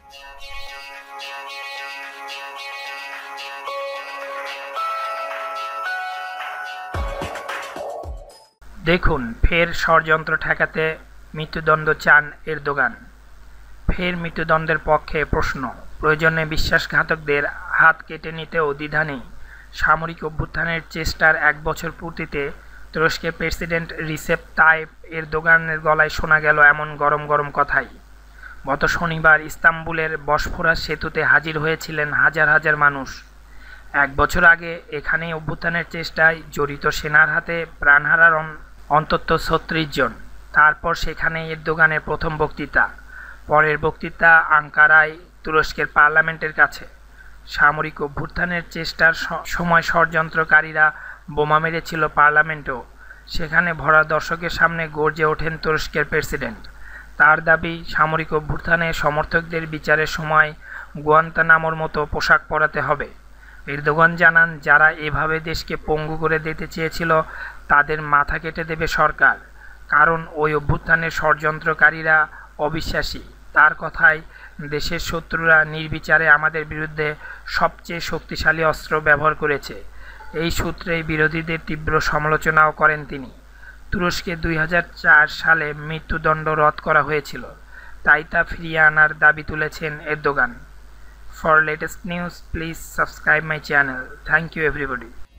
দেখুন, ফের ষড়যন্ত্র ঠেকাতে মৃত্যুদণ্ড চান এরদোগান। ফের মৃত্যুদণ্ডের পক্ষে প্রশ্ন, প্রয়োজনে বিশ্বাসঘাতকদের হাত কেটে নিতেও দ্বিধা নেই। সামরিক অভ্যুত্থানের চেষ্টার ১ বছর পূর্তিতে তুরস্কের প্রেসিডেন্ট রিসেপ তাইপ এরদোগানের গলায় শোনা গেল এমন গরম গরম কথাই। গত শনিবার ইস্তাম্বুলের বসফোরাস সেতুতে হাজির হয়েছিলেন হাজার হাজার মানুষ। ১ বছর আগে এখানেই অভ্যুত্থানের চেষ্টায় জড়িত সেনার হাতে প্রাণ হারার অন্তত ৩৬ জন। তারপর সেখানে এরদোগানের প্রথম বক্তৃতা। পরের বক্তৃতা আঙ্কারায় তুরস্কের পার্লামেন্টের কাছে। সামরিক অভ্যুত্থানের চেষ্টার সময় ষড়যন্ত্রকারীরা বোমা মেরেছিল পার্লামেন্টেও। সেখানে ভরা দর্শকের সামনে গর্জে ওঠেন তুরস্কের প্রেসিডেন্ট। তার দাবি, সামরিক অভ্যুত্থানে সমর্থকদের বিচারের সময় গুয়ান্তানামোর মতো পোশাক পরাতে হবে। এরদোগান জানান, যারা এভাবে দেশকে পঙ্গু করে দিতে চেয়েছিল তাদের মাথা কেটে দেবে সরকার, কারণ ওই অভ্যুত্থানের ষড়যন্ত্রকারীরা অবিশ্বাসী। তার কথায়, দেশের শত্রুরা নির্বিচারে আমাদের বিরুদ্ধে সবচেয়ে শক্তিশালী অস্ত্র ব্যবহার করেছে। এই সূত্রেই বিরোধীদের তীব্র সমালোচনাও করেন তিনি। তুরস্কে ২০০৪ সালে মৃত্যুদণ্ড রদ করা হয়েছিল, তাই তা ফিরিয়ে আনার দাবি তুলেছেন Erdogan. For latest news, please subscribe my channel. Thank you everybody.